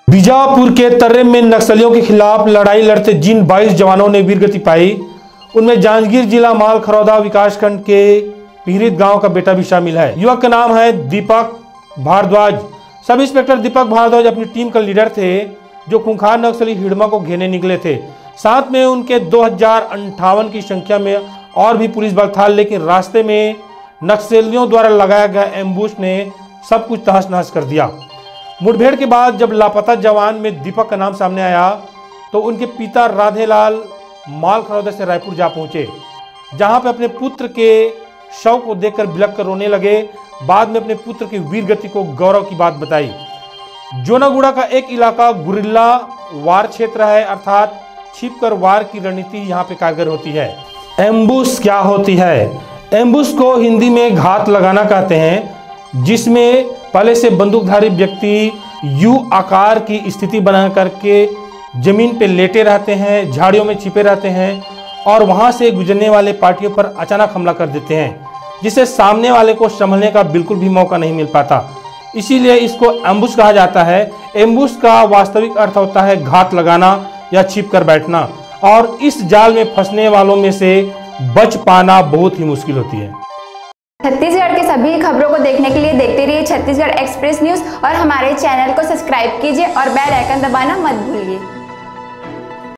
बीजापुर के तर्रे में नक्सलियों के खिलाफ लड़ाई लड़ते जिन 22 जवानों ने वीरगति पाई, उनमें जांजगीर जिला मालखरौदा विकासखंड के पीड़ित गांव का बेटा भी शामिल है। युवक का नाम है दीपक भारद्वाज। सब इंस्पेक्टर दीपक भारद्वाज अपनी टीम का लीडर थे जो खूंखार नक्सली हिड़मा को घेरने निकले थे। साथ में उनके 2058 की संख्या में और भी पुलिस बल था, लेकिन रास्ते में नक्सलियों द्वारा लगाया गया एम्बुश ने सब कुछ तहस नहस कर दिया। मुठभेड़ के बाद जब लापता जवान में दीपक का नाम सामने आया तो उनके पिता राधेलाल मालखरौदा से रायपुर जा पहुंचे, जहां पे अपने पुत्र के शव को देखकर बिलख कर रोने लगे। बाद में अपने पुत्र की वीरगति को गौरव की बात बताई। जोनागुड़ा का एक इलाका गुरिल्ला वार क्षेत्र है, अर्थात छिपकर वार की रणनीति यहाँ पे कारगर होती है। एम्बुश क्या होती है? एम्बुश को हिंदी में घात लगाना कहते हैं, जिसमें पहले से बंदूकधारी व्यक्ति यू आकार की स्थिति बना करके जमीन पे लेटे रहते हैं, झाड़ियों में छिपे रहते हैं और वहां से गुजरने वाले पार्टियों पर अचानक हमला कर देते हैं, जिससे सामने वाले को संभलने का बिल्कुल भी मौका नहीं मिल पाता। इसीलिए इसको एम्बुश कहा जाता है। एम्बुश का वास्तविक अर्थ होता है घात लगाना या छिप कर बैठना, और इस जाल में फंसने वालों में से बच पाना बहुत ही मुश्किल होती है। छत्तीसगढ़ के सभी खबरों को देखने के लिए देखते रहिए छत्तीसगढ़ एक्सप्रेस न्यूज़ और हमारे चैनल को सब्सक्राइब कीजिए और बेल आइकन दबाना मत भूलिए।